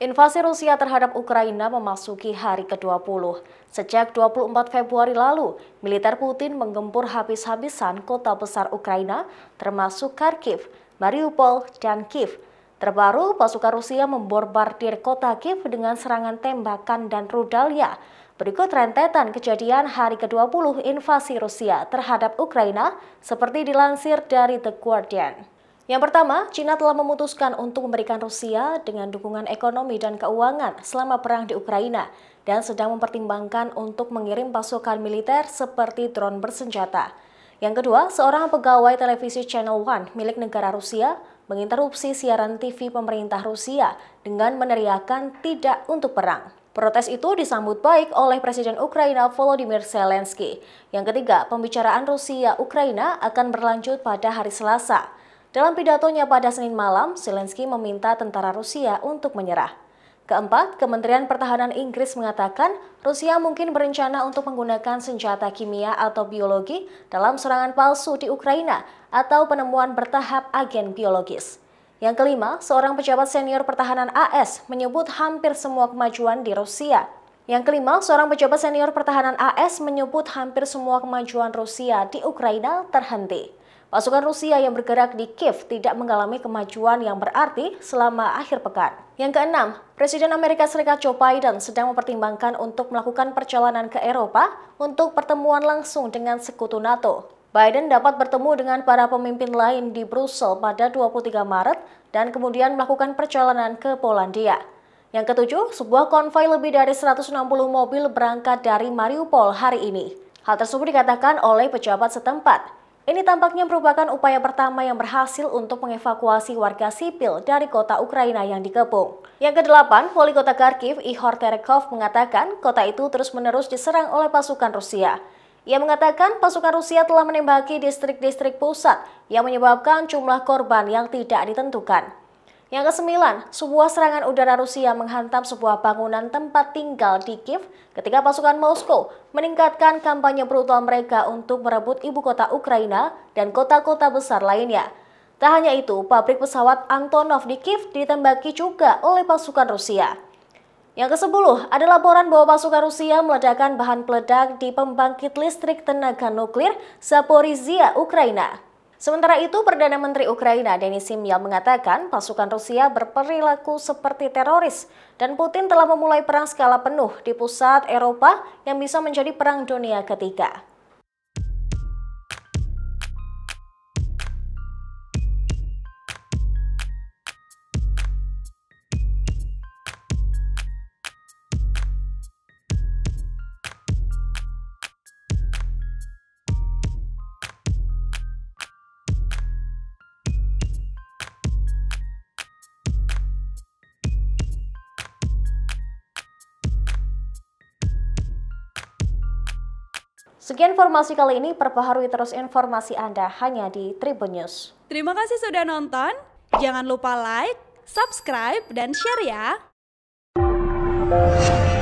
Invasi Rusia terhadap Ukraina memasuki hari ke-20. Sejak 24 Februari lalu, militer Putin menggempur habis-habisan kota besar Ukraina, termasuk Kharkiv, Mariupol, dan Kiev. Terbaru, pasukan Rusia membombardir kota Kiev dengan serangan tembakan dan rudalnya. Berikut rentetan kejadian hari ke-20 invasi Rusia terhadap Ukraina, seperti dilansir dari The Guardian. Yang pertama, China telah memutuskan untuk memberikan Rusia dengan dukungan ekonomi dan keuangan selama perang di Ukraina dan sedang mempertimbangkan untuk mengirim pasukan militer seperti drone bersenjata. Yang kedua, seorang pegawai televisi Channel One milik negara Rusia menginterupsi siaran TV pemerintah Rusia dengan meneriakkan tidak untuk perang. Protes itu disambut baik oleh Presiden Ukraina Volodymyr Zelensky. Yang ketiga, pembicaraan Rusia-Ukraina akan berlanjut pada hari Selasa. Dalam pidatonya pada Senin malam, Zelensky meminta tentara Rusia untuk menyerah. Keempat, Kementerian Pertahanan Inggris mengatakan Rusia mungkin berencana untuk menggunakan senjata kimia atau biologi dalam serangan palsu di Ukraina atau penemuan bertahap agen biologis. Yang kelima, seorang pejabat senior pertahanan AS menyebut hampir semua kemajuan di Rusia. Yang kelima, seorang pejabat senior pertahanan AS menyebut hampir semua kemajuan Rusia di Ukraina terhenti. Pasukan Rusia yang bergerak di Kiev tidak mengalami kemajuan yang berarti selama akhir pekan. Yang keenam, Presiden Amerika Serikat Joe Biden sedang mempertimbangkan untuk melakukan perjalanan ke Eropa untuk pertemuan langsung dengan sekutu NATO. Biden dapat bertemu dengan para pemimpin lain di Brussel pada 23 Maret dan kemudian melakukan perjalanan ke Polandia. Yang ketujuh, sebuah konvoi lebih dari 160 mobil berangkat dari Mariupol hari ini. Hal tersebut dikatakan oleh pejabat setempat. Ini tampaknya merupakan upaya pertama yang berhasil untuk mengevakuasi warga sipil dari kota Ukraina yang dikepung. Yang kedelapan, Wali Kota Kharkiv, Ihor Terekhov, mengatakan kota itu terus-menerus diserang oleh pasukan Rusia. Ia mengatakan pasukan Rusia telah menembaki distrik-distrik pusat yang menyebabkan jumlah korban yang tidak ditentukan. Yang kesembilan, sebuah serangan udara Rusia menghantam sebuah bangunan tempat tinggal di Kiev ketika pasukan Moskow meningkatkan kampanye brutal mereka untuk merebut ibu kota Ukraina dan kota-kota besar lainnya. Tak hanya itu, pabrik pesawat Antonov di Kiev ditembaki juga oleh pasukan Rusia. Yang ke-10, ada laporan bahwa pasukan Rusia meledakkan bahan peledak di pembangkit listrik tenaga nuklir Zaporizhia, Ukraina. Sementara itu, Perdana Menteri Ukraina Denis Shmyhal mengatakan pasukan Rusia berperilaku seperti teroris dan Putin telah memulai perang skala penuh di pusat Eropa yang bisa menjadi perang dunia ketiga. Sekian informasi kali ini, perbaharui terus informasi Anda hanya di Tribun News. Terima kasih sudah nonton, jangan lupa like, subscribe, dan share ya!